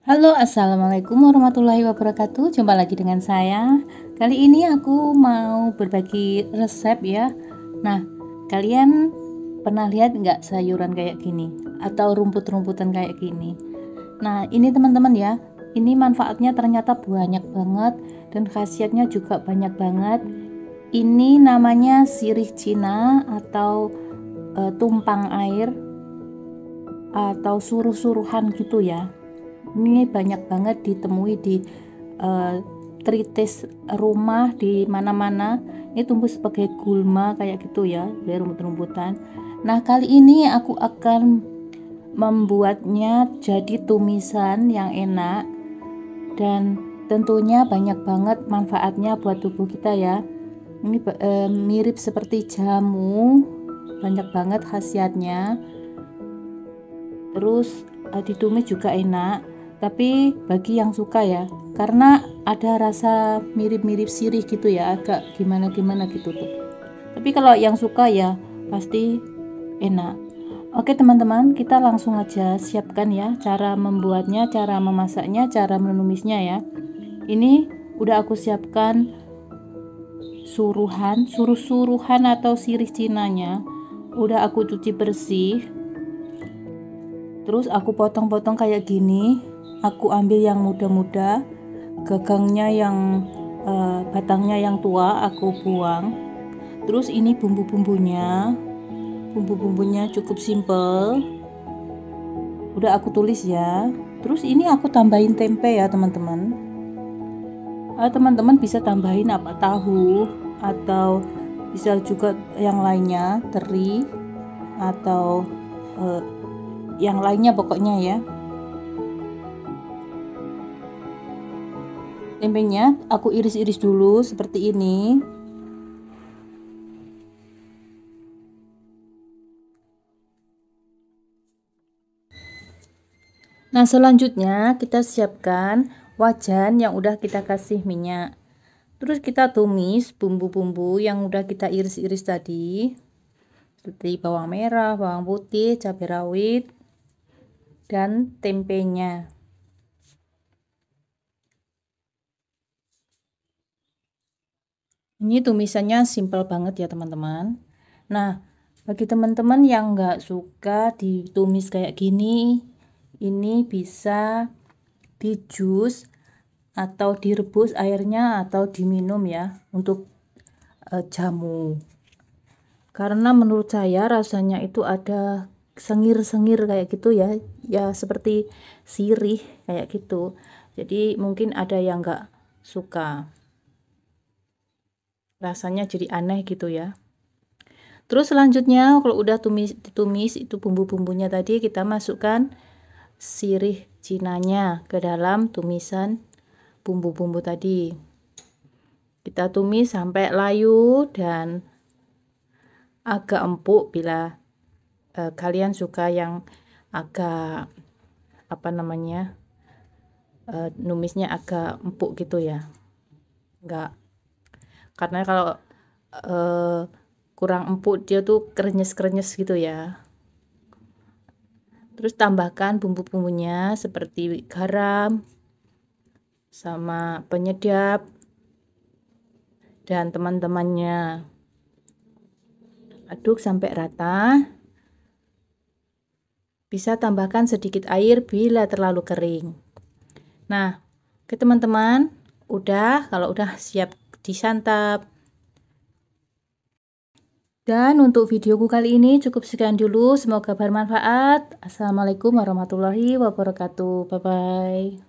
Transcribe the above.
Halo, assalamualaikum warahmatullahi wabarakatuh. Jumpa lagi dengan saya. Kali ini aku mau berbagi resep ya. Nah, kalian pernah lihat nggak sayuran kayak gini atau rumput-rumputan kayak gini? Nah, ini teman-teman ya. Ini manfaatnya ternyata banyak banget dan khasiatnya juga banyak banget. Ini namanya sirih Cina atau tumpang air atau suruh-suruhan gitu ya. Ini banyak banget ditemui di tritis rumah di mana-mana. Ini tumbuh sebagai gulma kayak gitu ya, dari rumput-rumputan. Nah, kali ini aku akan membuatnya jadi tumisan yang enak dan tentunya banyak banget manfaatnya buat tubuh kita ya. Ini mirip seperti jamu, banyak banget khasiatnya. Terus ditumis juga enak, tapi bagi yang suka ya, karena ada rasa mirip-mirip sirih gitu ya, agak gimana-gimana gitu tuh. Tapi kalau yang suka ya pasti enak. Oke teman-teman, kita langsung aja siapkan ya cara membuatnya, cara memasaknya, cara menumisnya ya. Ini udah aku siapkan suruh-suruhan atau sirih cinanya. Udah aku cuci bersih. Terus aku potong-potong kayak gini. Aku ambil yang muda-muda, gagangnya yang batangnya yang tua aku buang. Terus ini bumbu-bumbunya cukup simple, udah aku tulis ya. Terus ini aku tambahin tempe ya teman-teman. Teman-teman bisa tambahin apa, tahu atau bisa juga yang lainnya, teri atau yang lainnya pokoknya ya. Tempenya aku iris-iris dulu seperti ini. Nah, selanjutnya kita siapkan wajan yang udah kita kasih minyak. Terus kita tumis bumbu-bumbu yang udah kita iris-iris tadi. Seperti bawang merah, bawang putih, cabai rawit, dan tempenya. Ini tumisannya simple banget ya teman-teman. Nah, bagi teman-teman yang nggak suka ditumis kayak gini, ini bisa di jus atau direbus airnya atau diminum ya untuk jamu. Karena menurut saya rasanya itu ada sengir-sengir kayak gitu ya, ya seperti sirih kayak gitu. Jadi mungkin ada yang nggak suka, rasanya jadi aneh gitu ya. Terus selanjutnya kalau udah ditumis itu bumbu-bumbunya tadi, kita masukkan sirih cinanya ke dalam tumisan bumbu-bumbu tadi. Kita tumis sampai layu dan agak empuk bila kalian suka yang agak apa namanya, numisnya agak empuk gitu ya. Enggak, karena kalau kurang empuk dia tuh krenyes-krenyes gitu ya. Terus tambahkan bumbu-bumbunya seperti garam sama penyedap dan teman-temannya. Aduk sampai rata. Bisa tambahkan sedikit air bila terlalu kering. Nah, oke teman-teman, kalau udah siap disantap. Dan untuk videoku kali ini cukup sekian dulu, semoga bermanfaat. Assalamualaikum warahmatullahi wabarakatuh. Bye bye.